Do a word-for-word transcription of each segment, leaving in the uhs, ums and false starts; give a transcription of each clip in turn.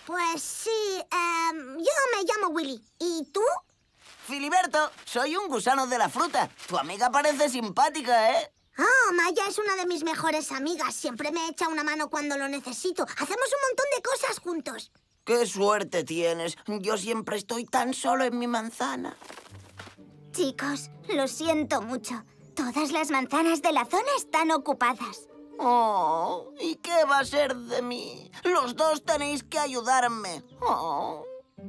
Pues sí, eh, yo me llamo Willy. ¿Y tú? Filiberto, soy un gusano de la fruta. Tu amiga parece simpática, ¿eh? Oh, Maya es una de mis mejores amigas. Siempre me echa una mano cuando lo necesito. Hacemos un montón de cosas juntos. ¡Qué suerte tienes! Yo siempre estoy tan solo en mi manzana. Chicos, lo siento mucho. Todas las manzanas de la zona están ocupadas. Oh, ¿y qué va a ser de mí? Los dos tenéis que ayudarme. Oh.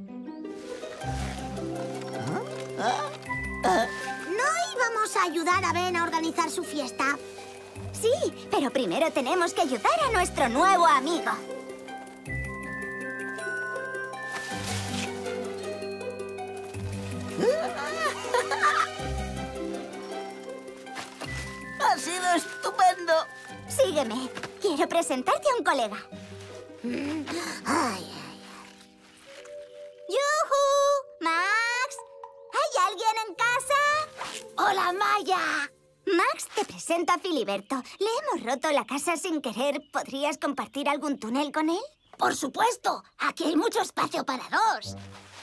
¿Ah? ¿Ah? ¿No íbamos a ayudar a Ben a organizar su fiesta? Sí, pero primero tenemos que ayudar a nuestro nuevo amigo. ¡Ha sido estupendo! Sígueme. Quiero presentarte a un colega. Ay, ay, ay. ¡Yujú! ¡Max! ¿Hay alguien en casa? ¡Hola, Maya! Max, te presento a Filiberto. Le hemos roto la casa sin querer. ¿Podrías compartir algún túnel con él? Por supuesto. Aquí hay mucho espacio para dos.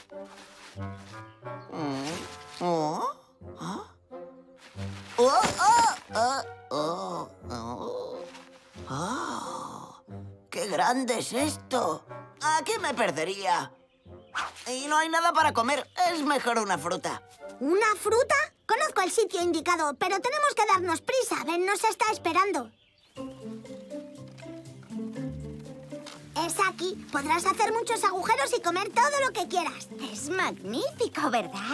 Oh, ¿ah? Oh, oh, oh, oh, oh. Oh, ¡qué grande es esto! Aquí me perdería. Y no hay nada para comer. Es mejor una fruta. ¿Una fruta? Conozco el sitio indicado, pero tenemos que darnos prisa. Ben nos está esperando. Es aquí. Podrás hacer muchos agujeros y comer todo lo que quieras. Es magnífico, ¿verdad?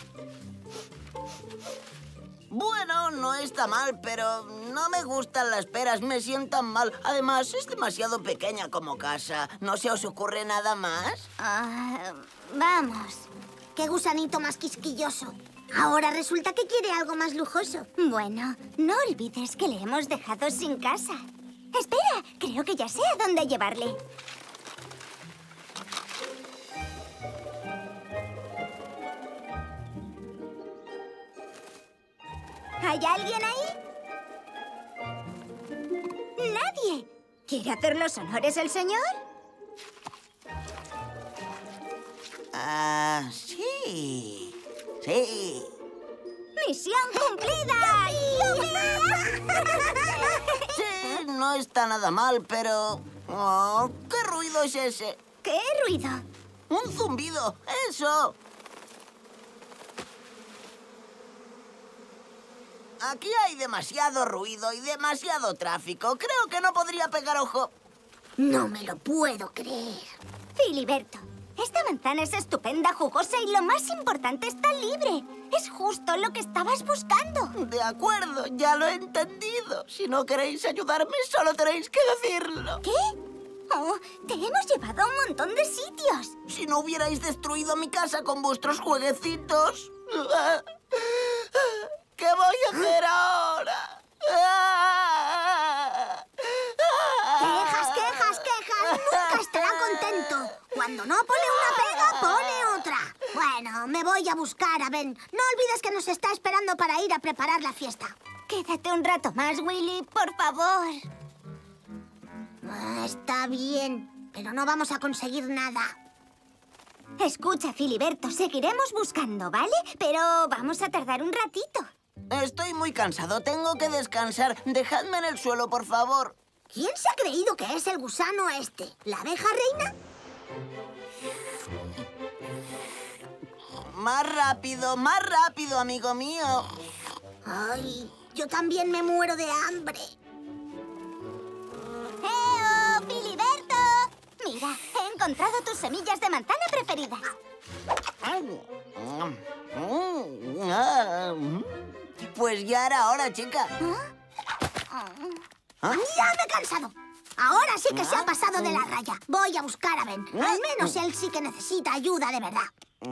Bueno, no está mal, pero no me gustan las peras, me sientan mal. Además, es demasiado pequeña como casa. ¿No se os ocurre nada más? Ah, vamos. ¡Qué gusanito más quisquilloso! Ahora resulta que quiere algo más lujoso. Bueno, no olvides que le hemos dejado sin casa. Espera, creo que ya sé a dónde llevarle. ¿Hay alguien ahí? ¡Nadie! ¿Quiere hacer los honores el señor? Ah, sí. Sí. ¡Misión cumplida! Sí, no está nada mal, pero... Oh, ¿qué ruido es ese? ¿Qué ruido? ¡Un zumbido! ¡Eso! Aquí hay demasiado ruido y demasiado tráfico. Creo que no podría pegar ojo. No me lo puedo creer. Filiberto, esta manzana es estupenda, jugosa y lo más importante, está libre. Es justo lo que estabas buscando. De acuerdo, ya lo he entendido. Si no queréis ayudarme, solo tenéis que decirlo. ¿Qué? Oh, te hemos llevado a un montón de sitios. Si no hubierais destruido mi casa con vuestros jueguecitos... ¿Qué voy a hacer ahora? Quejas, quejas, quejas. Nunca estará contento. Cuando no pone una pega, pone otra. Bueno, me voy a buscar a Ben. No olvides que nos está esperando para ir a preparar la fiesta. Quédate un rato más, Willy, por favor. Ah, está bien, pero no vamos a conseguir nada. Escucha, Filiberto, seguiremos buscando, ¿vale? Pero vamos a tardar un ratito. Estoy muy cansado, tengo que descansar. Dejadme en el suelo, por favor. ¿Quién se ha creído que es el gusano este? ¿La abeja reina? Más rápido, más rápido, amigo mío. Ay, yo también me muero de hambre. ¡Eo, Filiberto! Mira, he encontrado tus semillas de manzana preferidas. Pues ya era hora, chica. ¿Ah? ¡Ya me he cansado! Ahora sí que se ha pasado de la raya. Voy a buscar a Ben. Al menos él sí que necesita ayuda de verdad.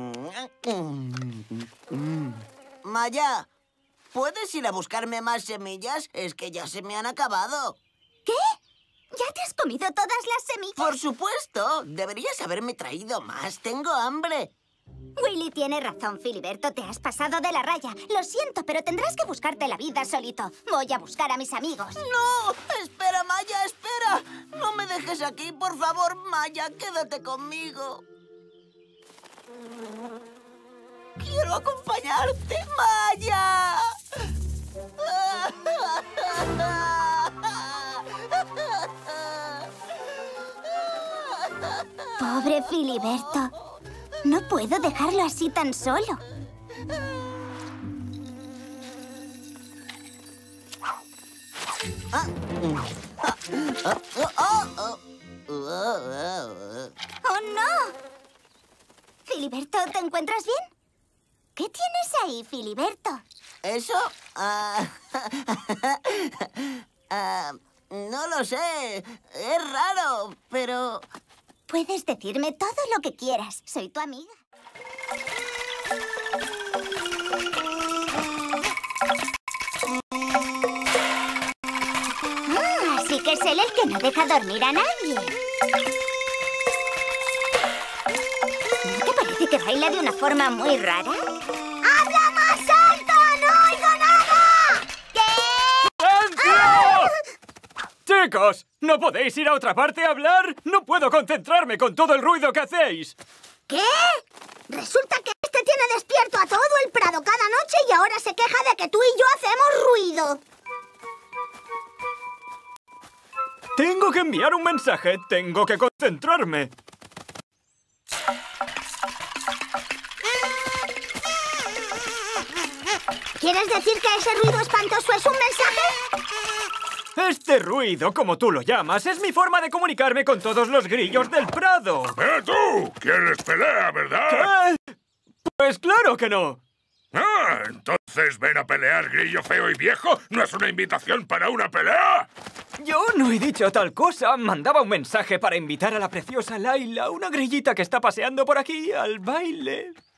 Maya, ¿puedes ir a buscarme más semillas? Es que ya se me han acabado. ¿Qué? ¿Ya te has comido todas las semillas? Por supuesto. Deberías haberme traído más. Tengo hambre. Willy tiene razón, Filiberto. Te has pasado de la raya. Lo siento, pero tendrás que buscarte la vida solito. Voy a buscar a mis amigos. ¡No! ¡Espera, Maya, espera! No me dejes aquí, por favor, Maya. Quédate conmigo. ¡Quiero acompañarte, Maya! Pobre Filiberto. No puedo dejarlo así tan solo. ¡Oh, no! Filiberto, ¿te encuentras bien? ¿Qué tienes ahí, Filiberto? ¿Eso? Ah, ah, no lo sé. Es raro, pero... Puedes decirme todo lo que quieras. Soy tu amiga. Ah, así que es él el que no deja dormir a nadie. ¿No te parece que baila de una forma muy rara? ¡Habla más alto! ¡No oigo nada! ¡Silencio! Chicos, ¿no podéis ir a otra parte a hablar? No puedo concentrarme con todo el ruido que hacéis. ¿Qué? Resulta que este tiene despierto a todo el prado cada noche y ahora se queja de que tú y yo hacemos ruido. Tengo que enviar un mensaje. Tengo que concentrarme. ¿Quieres decir que ese ruido espantoso es un mensaje? Este ruido, como tú lo llamas, es mi forma de comunicarme con todos los grillos del prado. ¡Eh, tú! ¿Quieres pelea, verdad? ¿Qué? Pues claro que no. Ah, entonces ven a pelear, grillo feo y viejo. ¿No es una invitación para una pelea? Yo no he dicho tal cosa. Mandaba un mensaje para invitar a la preciosa Layla, una grillita que está paseando por aquí, al baile.